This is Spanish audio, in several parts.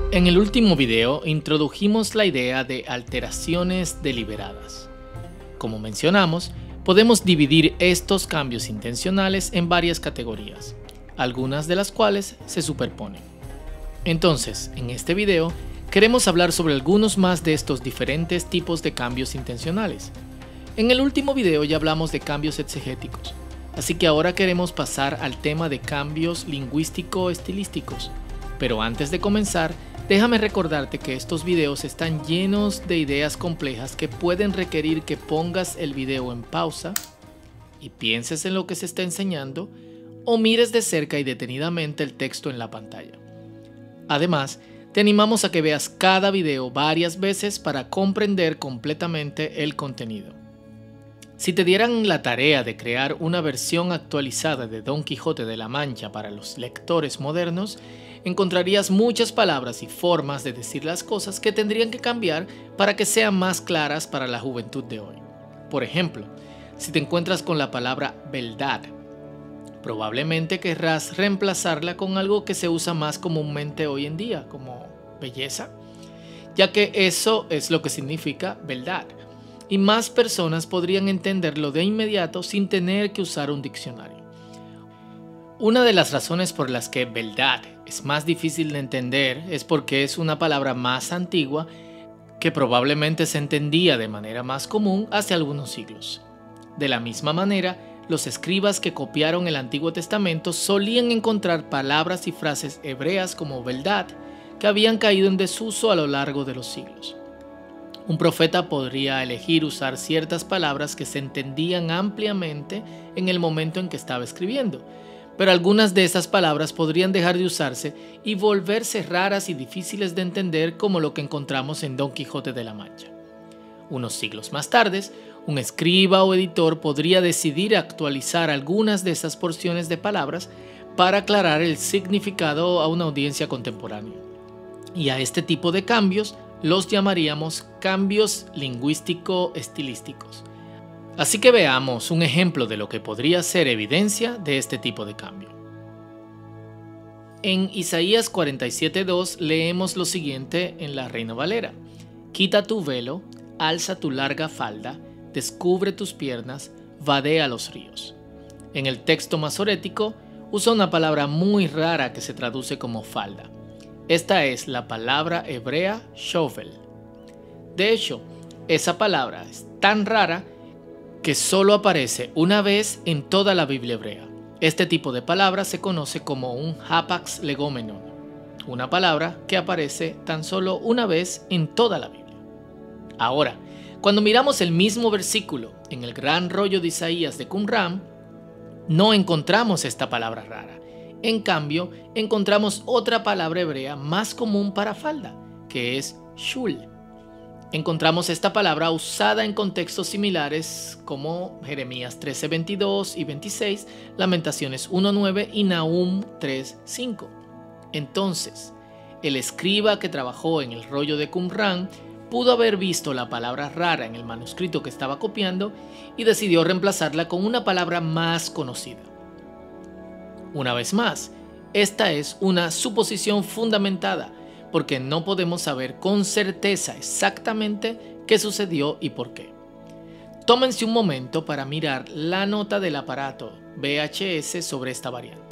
En el último video introdujimos la idea de alteraciones deliberadas. Como mencionamos, podemos dividir estos cambios intencionales en varias categorías, algunas de las cuales se superponen. Entonces, en este video, queremos hablar sobre algunos más de estos diferentes tipos de cambios intencionales. En el último video ya hablamos de cambios exegéticos, así que ahora queremos pasar al tema de cambios lingüístico-estilísticos. Pero antes de comenzar, déjame recordarte que estos videos están llenos de ideas complejas que pueden requerir que pongas el video en pausa y pienses en lo que se está enseñando o mires de cerca y detenidamente el texto en la pantalla. Además, te animamos a que veas cada video varias veces para comprender completamente el contenido. Si te dieran la tarea de crear una versión actualizada de Don Quijote de la Mancha para los lectores modernos, encontrarías muchas palabras y formas de decir las cosas que tendrían que cambiar para que sean más claras para la juventud de hoy. Por ejemplo, si te encuentras con la palabra beldad, probablemente querrás reemplazarla con algo que se usa más comúnmente hoy en día, como belleza, ya que eso es lo que significa beldad, y más personas podrían entenderlo de inmediato sin tener que usar un diccionario. Una de las razones por las que beldad es más difícil de entender es porque es una palabra más antigua que probablemente se entendía de manera más común hace algunos siglos. De la misma manera, los escribas que copiaron el Antiguo Testamento solían encontrar palabras y frases hebreas como beldad que habían caído en desuso a lo largo de los siglos. Un profeta podría elegir usar ciertas palabras que se entendían ampliamente en el momento en que estaba escribiendo, pero algunas de esas palabras podrían dejar de usarse y volverse raras y difíciles de entender, como lo que encontramos en Don Quijote de la Mancha. Unos siglos más tarde, un escriba o editor podría decidir actualizar algunas de esas porciones de palabras para aclarar el significado a una audiencia contemporánea. Y a este tipo de cambios los llamaríamos cambios lingüístico-estilísticos. Así que veamos un ejemplo de lo que podría ser evidencia de este tipo de cambio. En Isaías 47:2 leemos lo siguiente en la Reina Valera: quita tu velo, alza tu larga falda, descubre tus piernas, vadea los ríos. En el texto masorético usa una palabra muy rara que se traduce como falda. Esta es la palabra hebrea shovel. De hecho, esa palabra es tan rara que solo aparece una vez en toda la Biblia hebrea. Este tipo de palabra se conoce como un hapax legomenon, una palabra que aparece tan solo una vez en toda la Biblia. Ahora, cuando miramos el mismo versículo en el gran rollo de Isaías de Qumran, no encontramos esta palabra rara. En cambio, encontramos otra palabra hebrea más común para falda, que es shul. Encontramos esta palabra usada en contextos similares como Jeremías 13:22 y 26, Lamentaciones 1:9 y Nahum 3:5. Entonces, el escriba que trabajó en el rollo de Qumran pudo haber visto la palabra rara en el manuscrito que estaba copiando y decidió reemplazarla con una palabra más conocida. Una vez más, esta es una suposición fundamentada, porque no podemos saber con certeza exactamente qué sucedió y por qué. Tómense un momento para mirar la nota del aparato VHS sobre esta variante.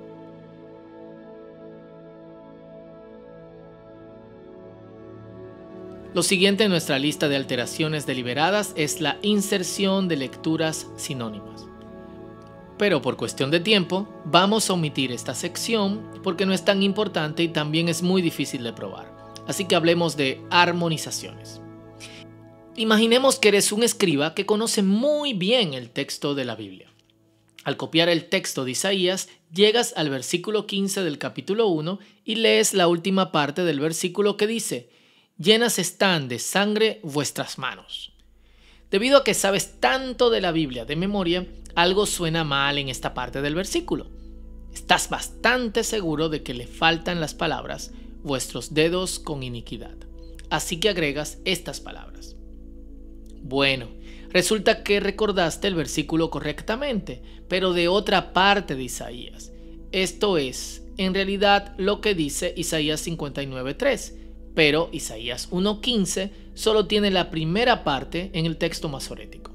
Lo siguiente en nuestra lista de alteraciones deliberadas es la inserción de lecturas sinónimas. Pero por cuestión de tiempo, vamos a omitir esta sección porque no es tan importante y también es muy difícil de probar. Así que hablemos de armonizaciones. Imaginemos que eres un escriba que conoce muy bien el texto de la Biblia. Al copiar el texto de Isaías, llegas al versículo 15 del capítulo 1 y lees la última parte del versículo que dice: llenas están de sangre vuestras manos. Debido a que sabes tanto de la Biblia de memoria, algo suena mal en esta parte del versículo. Estás bastante seguro de que le faltan las palabras vuestros dedos con iniquidad. Así que agregas estas palabras. Bueno, resulta que recordaste el versículo correctamente, pero de otra parte de Isaías. Esto es, en realidad lo que dice Isaías 59:3, pero Isaías 1:15 solo tiene la primera parte en el texto masorético.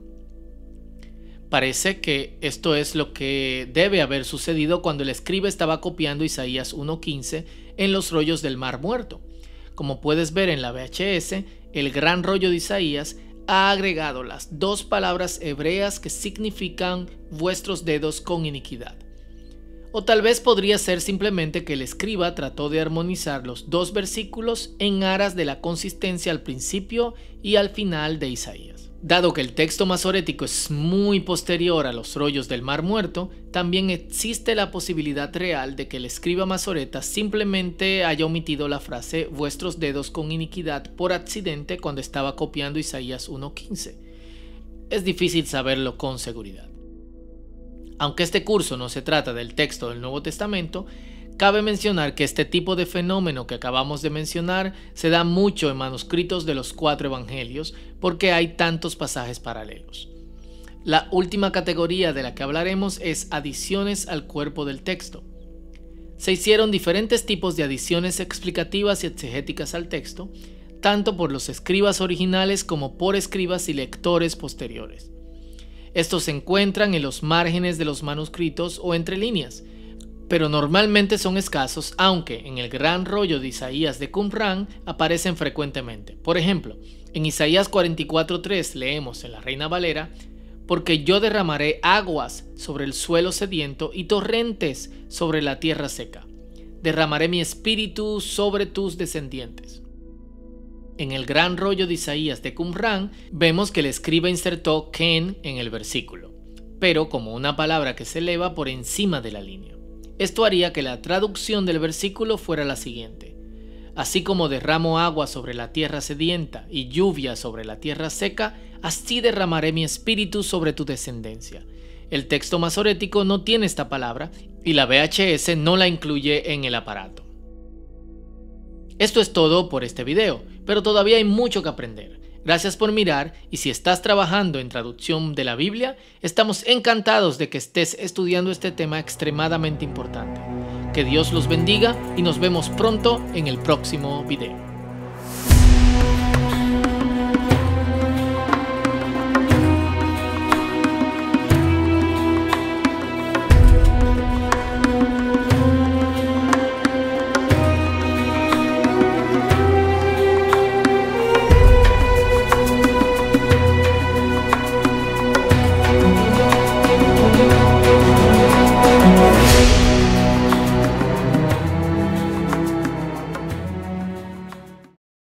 Parece que esto es lo que debe haber sucedido cuando el escriba estaba copiando Isaías 1:15 en los rollos del Mar Muerto. Como puedes ver en la VHS, el gran rollo de Isaías ha agregado las dos palabras hebreas que significan vuestros dedos con iniquidad. O tal vez podría ser simplemente que el escriba trató de armonizar los dos versículos en aras de la consistencia al principio y al final de Isaías. Dado que el texto masorético es muy posterior a los rollos del Mar Muerto, también existe la posibilidad real de que el escriba masoreta simplemente haya omitido la frase vuestros dedos con iniquidad por accidente cuando estaba copiando Isaías 1:15. Es difícil saberlo con seguridad. Aunque este curso no se trata del texto del Nuevo Testamento, cabe mencionar que este tipo de fenómeno que acabamos de mencionar se da mucho en manuscritos de los 4 evangelios porque hay tantos pasajes paralelos. La última categoría de la que hablaremos es adiciones al cuerpo del texto. Se hicieron diferentes tipos de adiciones explicativas y exegéticas al texto, tanto por los escribas originales como por escribas y lectores posteriores. Estos se encuentran en los márgenes de los manuscritos o entre líneas, pero normalmente son escasos, aunque en el gran rollo de Isaías de Qumran aparecen frecuentemente. Por ejemplo, en Isaías 44:3 leemos en la Reina Valera: porque yo derramaré aguas sobre el suelo sediento y torrentes sobre la tierra seca. Derramaré mi espíritu sobre tus descendientes. En el gran rollo de Isaías de Qumran vemos que el escriba insertó ken en el versículo, pero como una palabra que se eleva por encima de la línea. Esto haría que la traducción del versículo fuera la siguiente: así como derramo agua sobre la tierra sedienta y lluvia sobre la tierra seca, así derramaré mi espíritu sobre tu descendencia. El texto masorético no tiene esta palabra y la VHS no la incluye en el aparato. Esto es todo por este video, pero todavía hay mucho que aprender. Gracias por mirar, y si estás trabajando en traducción de la Biblia, estamos encantados de que estés estudiando este tema extremadamente importante. Que Dios los bendiga y nos vemos pronto en el próximo video.